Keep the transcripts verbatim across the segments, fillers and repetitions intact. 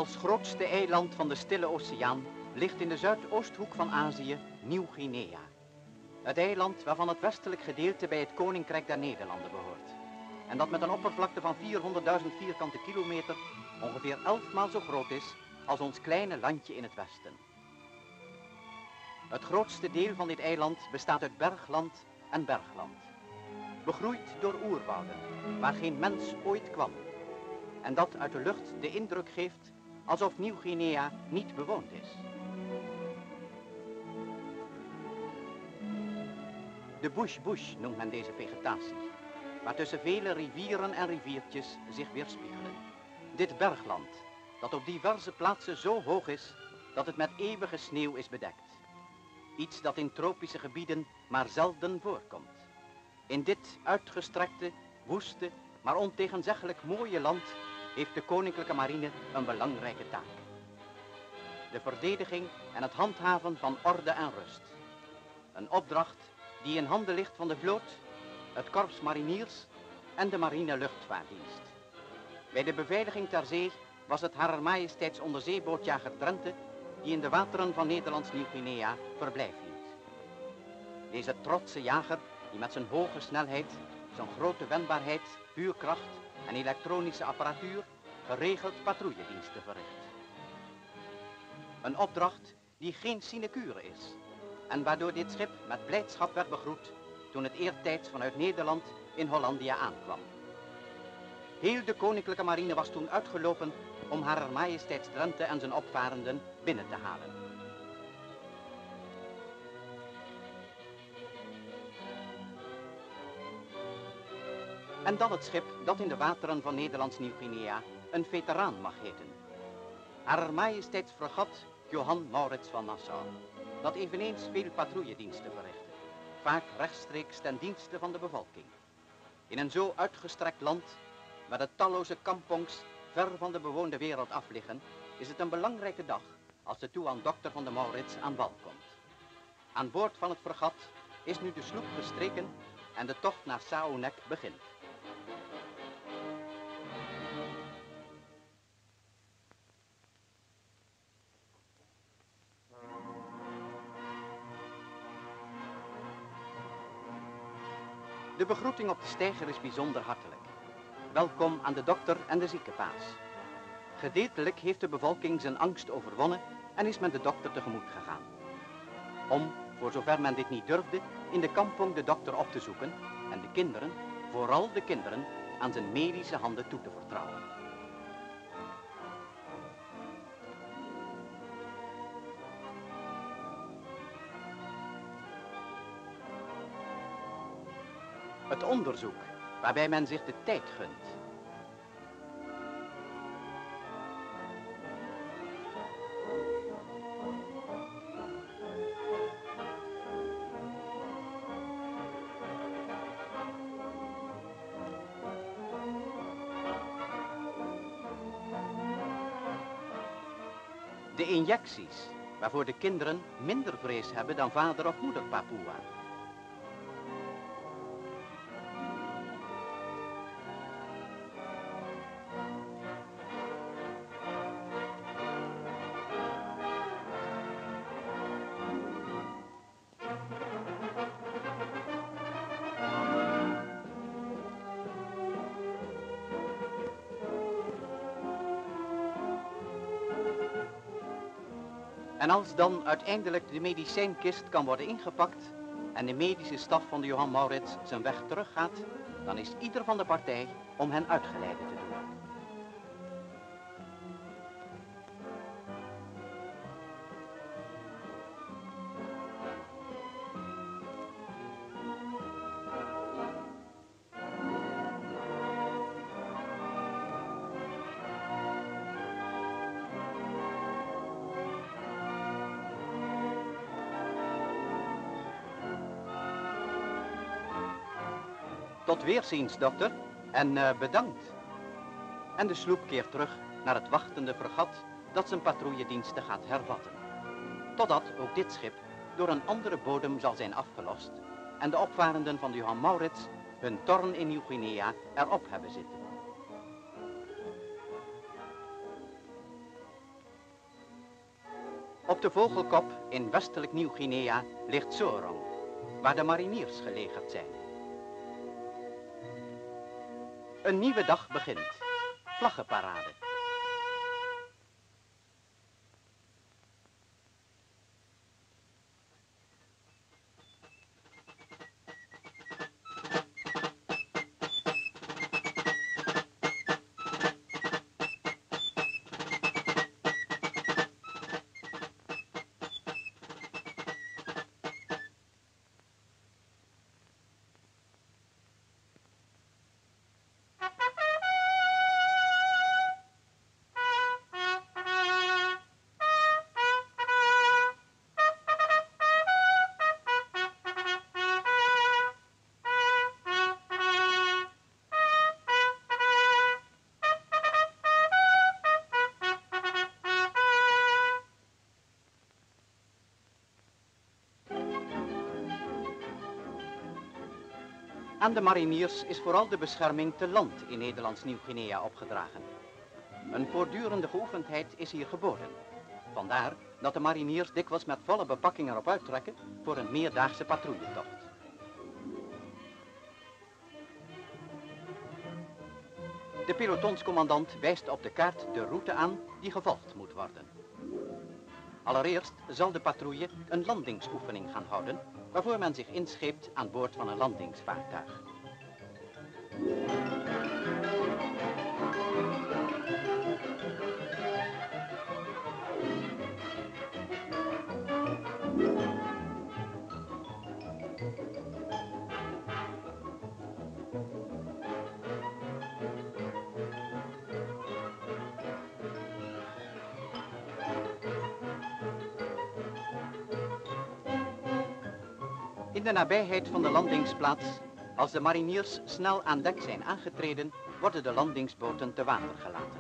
Als grootste eiland van de Stille Oceaan ligt in de zuidoosthoek van Azië Nieuw-Guinea. Het eiland waarvan het westelijk gedeelte bij het Koninkrijk der Nederlanden behoort. En dat met een oppervlakte van vierhonderdduizend vierkante kilometer ongeveer elf maal zo groot is als ons kleine landje in het westen. Het grootste deel van dit eiland bestaat uit bergland en bergland. Begroeid door oerwouden, waar geen mens ooit kwam. En dat uit de lucht de indruk geeft alsof Nieuw-Guinea niet bewoond is. De bush-bush noemt men deze vegetatie, waartussen vele rivieren en riviertjes zich weerspiegelen. Dit bergland, dat op diverse plaatsen zo hoog is dat het met eeuwige sneeuw is bedekt. Iets dat in tropische gebieden maar zelden voorkomt. In dit uitgestrekte, woeste, maar ontegenzeggelijk mooie land heeft de Koninklijke Marine een belangrijke taak. De verdediging en het handhaven van orde en rust. Een opdracht die in handen ligt van de vloot, het korps mariniers en de marine luchtvaartdienst. Bij de beveiliging ter zee was het Harer Majesteits onderzeebootjager Drenthe die in de wateren van Nederlands Nieuw-Guinea verblijf hield. Deze trotse jager die met zijn hoge snelheid, zijn grote wendbaarheid, vuurkracht en elektronische apparatuur geregeld patrouillediensten verricht. Een opdracht die geen sinecure is en waardoor dit schip met blijdschap werd begroet toen het eertijds vanuit Nederland in Hollandia aankwam. Heel de Koninklijke Marine was toen uitgelopen om Harer Majesteits Drenthe en zijn opvarenden binnen te halen. En dan het schip dat in de wateren van Nederlands Nieuw-Guinea een veteraan mag heten. Harer Majesteits fregat Johan Maurits van Nassau, dat eveneens veel patrouillediensten verrichtte, vaak rechtstreeks ten dienste van de bevolking. In een zo uitgestrekt land, waar de talloze kampongs ver van de bewoonde wereld af liggen, is het een belangrijke dag als de Toean-dokter van de Maurits aan wal komt. Aan boord van het fregat is nu de sloep gestreken en de tocht naar Sao Nek begint. De begroeting op de steiger is bijzonder hartelijk. Welkom aan de dokter en de ziekenpaas. Gedeeltelijk heeft de bevolking zijn angst overwonnen en is men de dokter tegemoet gegaan. Om, voor zover men dit niet durfde, in de kampong de dokter op te zoeken en de kinderen, vooral de kinderen, aan zijn medische handen toe te vertrouwen. Het onderzoek, waarbij men zich de tijd gunt. De injecties, waarvoor de kinderen minder vrees hebben dan vader of moeder Papua. En als dan uiteindelijk de medicijnkist kan worden ingepakt en de medische staf van de Johan Maurits zijn weg teruggaat, dan is ieder van de partij om hen uitgeleide te doen. Tot weerziens, dokter, en uh, bedankt. En de sloep keert terug naar het wachtende fregat dat zijn patrouillediensten gaat hervatten. Totdat ook dit schip door een andere bodem zal zijn afgelost en de opvarenden van de Johan Maurits hun toorn in Nieuw-Guinea erop hebben zitten. Op de Vogelkop in westelijk Nieuw-Guinea ligt Sorong, waar de mariniers gelegerd zijn. Een nieuwe dag begint. Vlaggenparade. Aan de mariniers is vooral de bescherming te land in Nederlands Nieuw-Guinea opgedragen. Een voortdurende geoefendheid is hier geboden. Vandaar dat de mariniers dikwijls met volle bepakking erop uittrekken voor een meerdaagse patrouilletocht. De pelotonscommandant wijst op de kaart de route aan die gevolgd moet worden. Allereerst zal de patrouille een landingsoefening gaan houden, waarvoor men zich inscheept aan boord van een landingsvaartuig. In de nabijheid van de landingsplaats, als de mariniers snel aan dek zijn aangetreden, worden de landingsboten te water gelaten.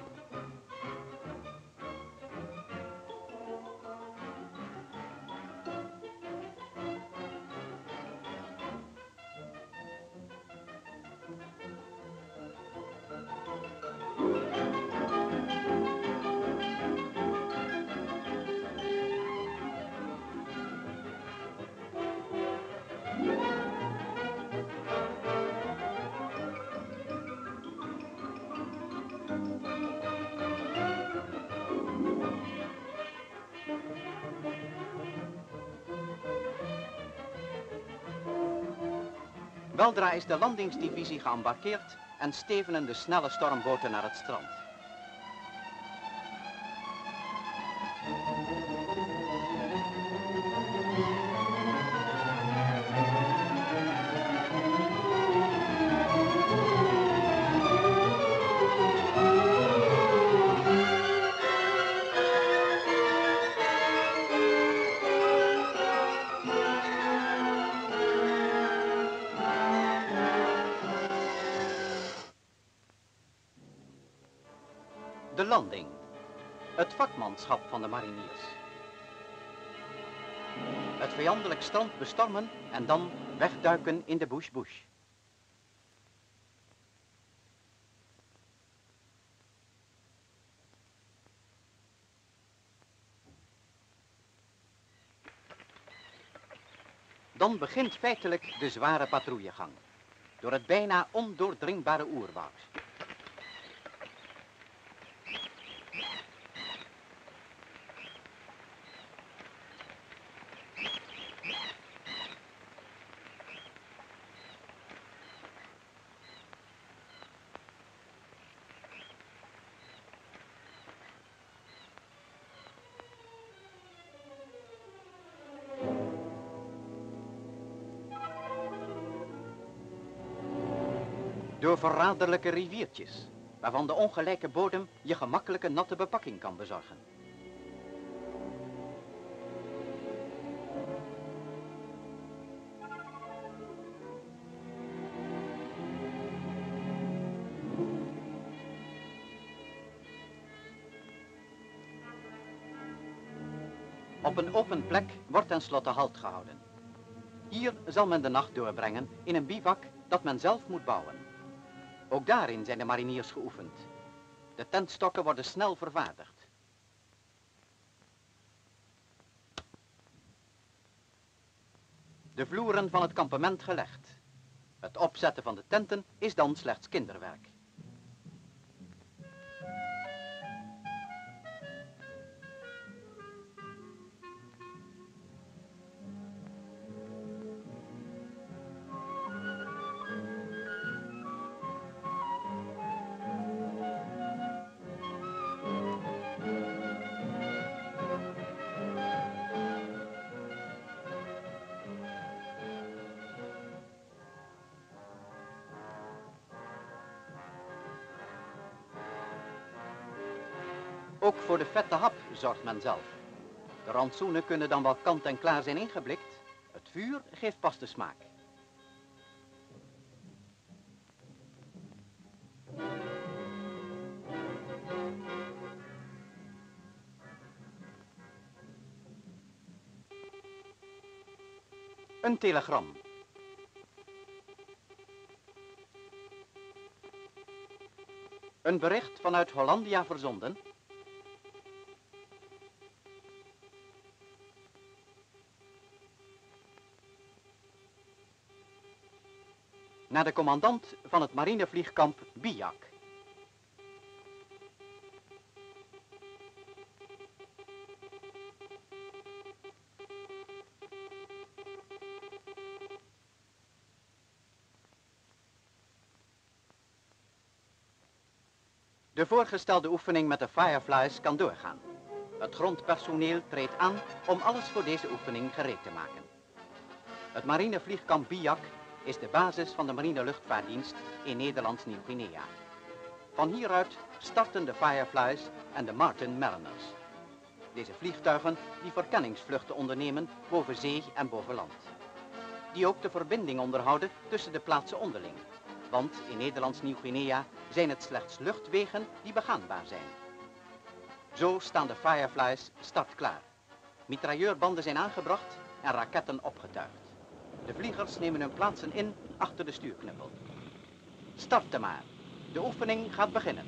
Weldra is de landingsdivisie geëmbarkeerd en stevenen de snelle stormboten naar het strand. De landing. Het vakmanschap van de mariniers. Het vijandelijk strand bestormen en dan wegduiken in de bush-bush. Dan begint feitelijk de zware patrouillegang. Door het bijna ondoordringbare oerwoud. Door verraderlijke riviertjes, waarvan de ongelijke bodem je gemakkelijke natte bepakking kan bezorgen. Op een open plek wordt tenslotte halt gehouden. Hier zal men de nacht doorbrengen in een bivak dat men zelf moet bouwen. Ook daarin zijn de mariniers geoefend. De tentstokken worden snel vervaardigd. de vloeren van het kampement gelegd. Het opzetten van de tenten is dan slechts kinderwerk. Ook voor de vette hap zorgt men zelf. De rantsoenen kunnen dan wel kant en klaar zijn ingeblikt. Het vuur geeft pas de smaak. Een telegram. Een bericht vanuit Hollandia verzonden. Naar de commandant van het marinevliegkamp Biak. De voorgestelde oefening met de Fireflies kan doorgaan. Het grondpersoneel treedt aan om alles voor deze oefening gereed te maken. Het marinevliegkamp Biak is de basis van de marine luchtvaartdienst in Nederlands Nieuw-Guinea. Van hieruit starten de Fireflies en de Martin Mariners. Deze vliegtuigen die verkenningsvluchten ondernemen boven zee en boven land. Die ook de verbinding onderhouden tussen de plaatsen onderling. Want in Nederlands Nieuw-Guinea zijn het slechts luchtwegen die begaanbaar zijn. Zo staan de Fireflies startklaar. Mitrailleurbanden zijn aangebracht en raketten opgetuigd. De vliegers nemen hun plaatsen in achter de stuurknuppel. Starten maar. De oefening gaat beginnen.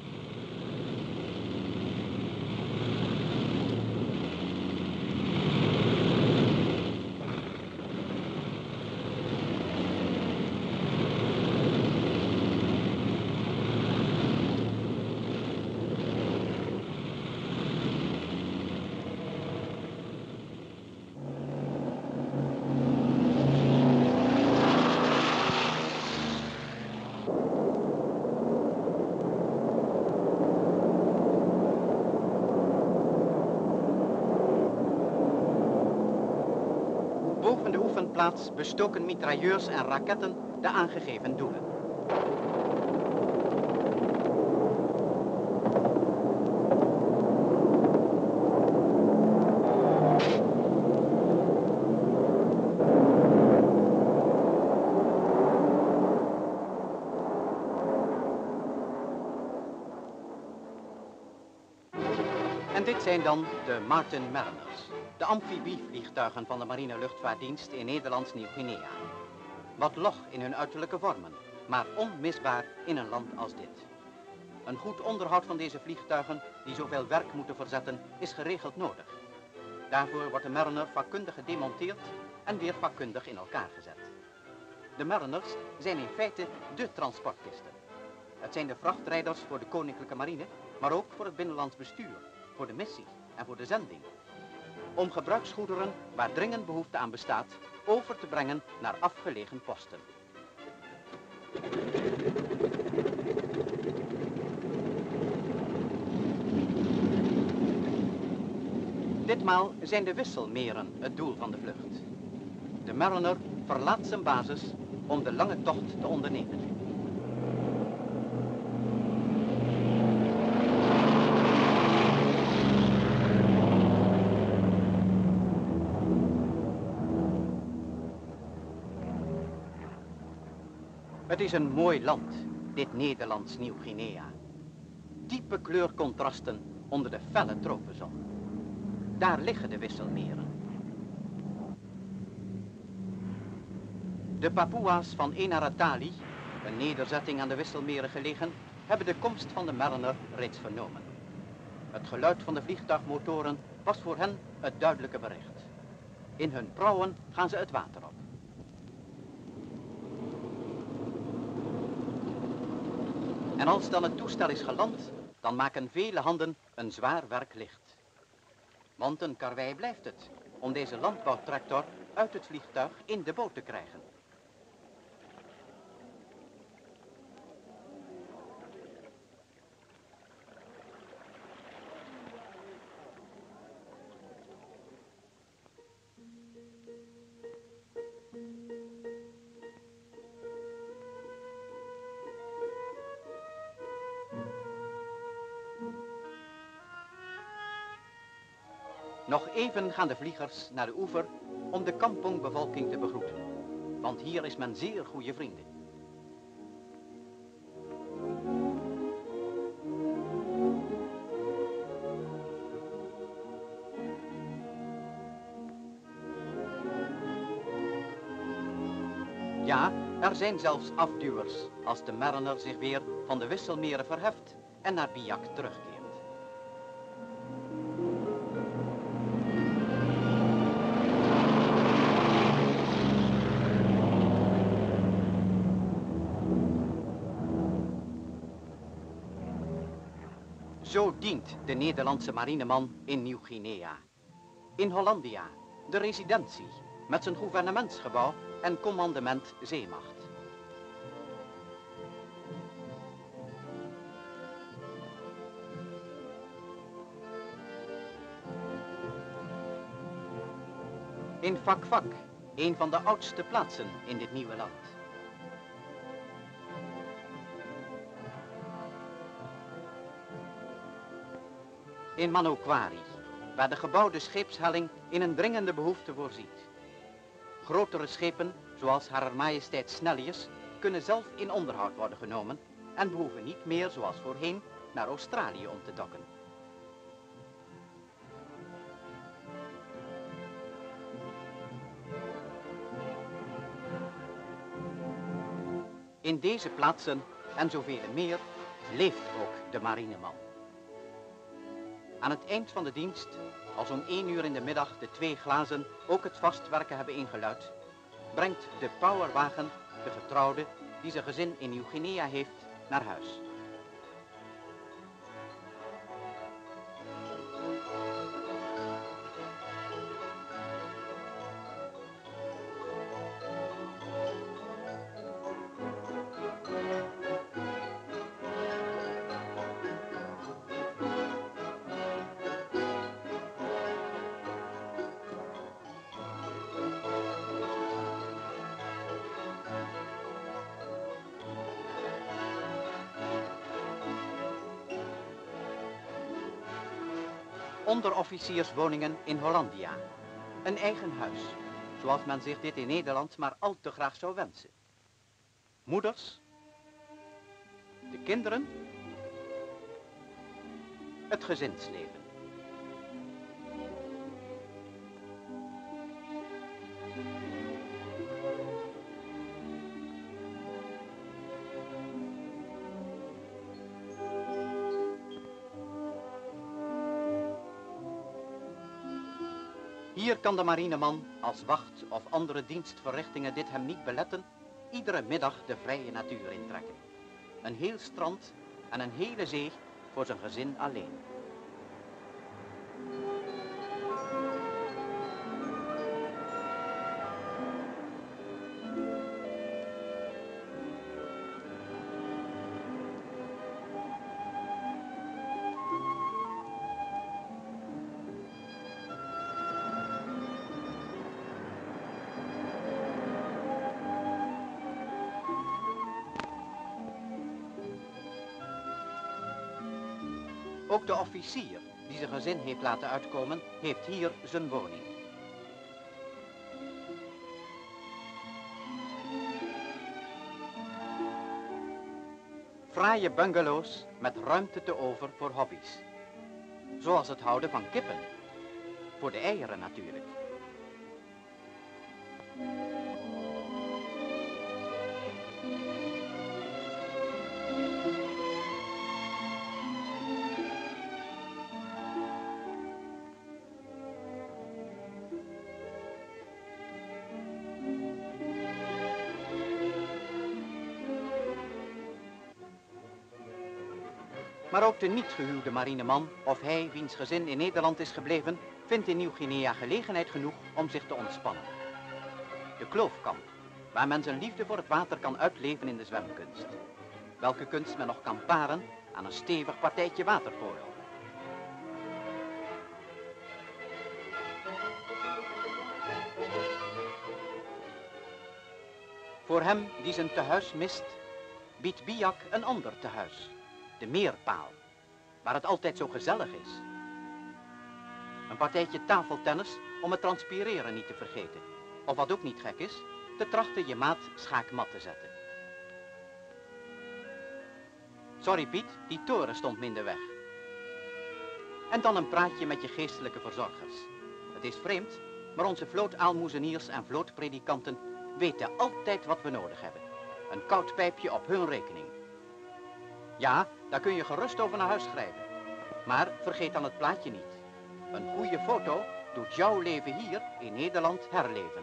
Boven de oefenplaats bestoken mitrailleurs en raketten de aangegeven doelen. En dit zijn dan de Martin Mariners, de amfibievliegtuigen van de marine luchtvaartdienst in Nederlands Nieuw-Guinea. Wat log in hun uiterlijke vormen, maar onmisbaar in een land als dit. Een goed onderhoud van deze vliegtuigen, die zoveel werk moeten verzetten, is geregeld nodig. Daarvoor wordt de Mariner vakkundig gedemonteerd en weer vakkundig in elkaar gezet. De Mariners zijn in feite de transportkisten. Het zijn de vrachtrijders voor de koninklijke marine, maar ook voor het binnenlands bestuur, voor de missie en voor de zending. Om gebruiksgoederen, waar dringend behoefte aan bestaat, over te brengen naar afgelegen posten. Ditmaal zijn de wisselmeren het doel van de vlucht. De Mariner verlaat zijn basis om de lange tocht te ondernemen. Het is een mooi land, dit Nederlands Nieuw-Guinea. Diepe kleurcontrasten onder de felle tropenzon. Daar liggen de wisselmeren. De Papua's van Enaratali, een nederzetting aan de wisselmeren gelegen, hebben de komst van de Mariner reeds vernomen. Het geluid van de vliegtuigmotoren was voor hen het duidelijke bericht. In hun prauwen gaan ze het water op. En als dan het toestel is geland, dan maken vele handen een zwaar werk licht. Want een karwei blijft het om deze landbouwtractor uit het vliegtuig in de boot te krijgen. Nog even gaan de vliegers naar de oever om de kampongbevolking te begroeten. Want hier is men zeer goede vrienden. Ja, er zijn zelfs afduwers als de Mariner zich weer van de Wisselmeren verheft en naar Biak terugkeert. Zo dient de Nederlandse marineman in Nieuw-Guinea. In Hollandia, de residentie, met zijn gouvernementsgebouw en commandement zeemacht. In Fak-Fak, een van de oudste plaatsen in dit nieuwe land. In Manokwari, waar de gebouwde scheepshelling in een dringende behoefte voorziet. Grotere schepen, zoals Harer Majesteit Snellius, kunnen zelf in onderhoud worden genomen en behoeven niet meer, zoals voorheen, naar Australië om te dokken. In deze plaatsen en zoveel meer leeft ook de marineman. Aan het eind van de dienst, als om één uur in de middag de twee glazen ook het vastwerken hebben ingeluid, brengt de powerwagen de getrouwde die zijn gezin in Nieuw-Guinea heeft naar huis. Onderofficierswoningen in Hollandia. Een eigen huis, zoals men zich dit in Nederland maar al te graag zou wensen. Moeders, de kinderen, het gezinsleven. Hier kan de marineman als wacht of andere dienstverrichtingen dit hem niet beletten, iedere middag de vrije natuur intrekken. Een heel strand en een hele zee voor zijn gezin alleen. Ook de officier die zijn gezin heeft laten uitkomen, heeft hier zijn woning. Fraaie bungalows met ruimte te over voor hobby's. Zoals het houden van kippen. Voor de eieren natuurlijk. Maar ook de niet gehuwde marineman, of hij wiens gezin in Nederland is gebleven, vindt in Nieuw-Guinea gelegenheid genoeg om zich te ontspannen. De kloofkamp, waar men zijn liefde voor het water kan uitleven in de zwemkunst. Welke kunst men nog kan paren aan een stevig partijtje waterpolo. Voor hem die zijn tehuis mist, biedt Biak een ander tehuis, de meerpaal, waar het altijd zo gezellig is. Een partijtje tafeltennis om het transpireren niet te vergeten. Of wat ook niet gek is, te trachten je maat schaakmat te zetten. Sorry Piet, die toren stond me in de weg. En dan een praatje met je geestelijke verzorgers. Het is vreemd, maar onze vlootaalmoezeniers en vlootpredikanten weten altijd wat we nodig hebben. Een koud pijpje op hun rekening. Ja, daar kun je gerust over naar huis schrijven. Maar vergeet dan het plaatje niet. Een goede foto doet jouw leven hier in Nederland herleven.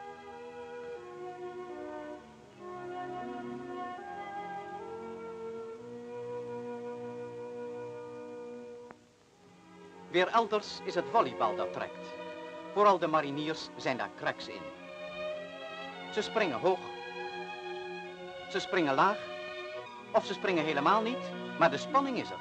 Weer elders is het volleybal dat trekt. Vooral de mariniers zijn daar cracks in. Ze springen hoog, ze springen laag, of ze springen helemaal niet, maar de spanning is er.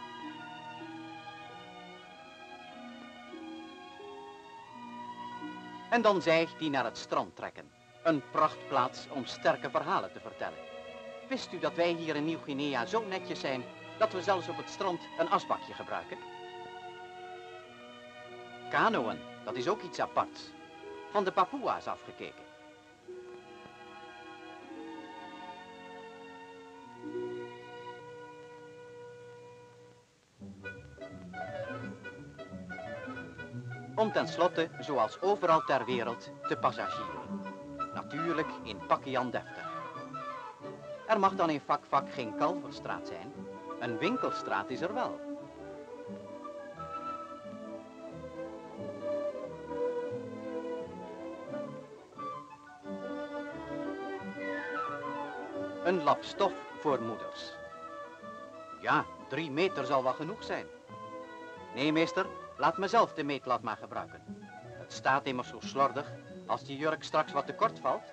En dan zij die naar het strand trekken. Een prachtplaats om sterke verhalen te vertellen. Wist u dat wij hier in Nieuw-Guinea zo netjes zijn dat we zelfs op het strand een asbakje gebruiken? Kanoën, dat is ook iets aparts. Van de Papoea's afgekeken. Om tenslotte, zoals overal ter wereld, te passagieren. Natuurlijk in Pakistan deftig. Er mag dan in Vak-Vak geen Kalverstraat zijn. Een winkelstraat is er wel. Een lap stof voor moeders. Ja, drie meter zal wel genoeg zijn. Nee, meester, laat mezelf de meetlat maar gebruiken. Het staat immers zo slordig als die jurk straks wat te kort valt.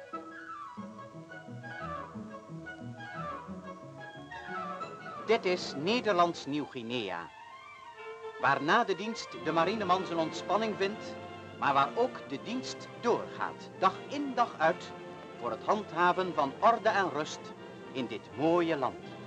Dit is Nederlands Nieuw-Guinea. Waar na de dienst de marineman zijn ontspanning vindt, maar waar ook de dienst doorgaat, dag in dag uit, voor het handhaven van orde en rust in dit mooie land.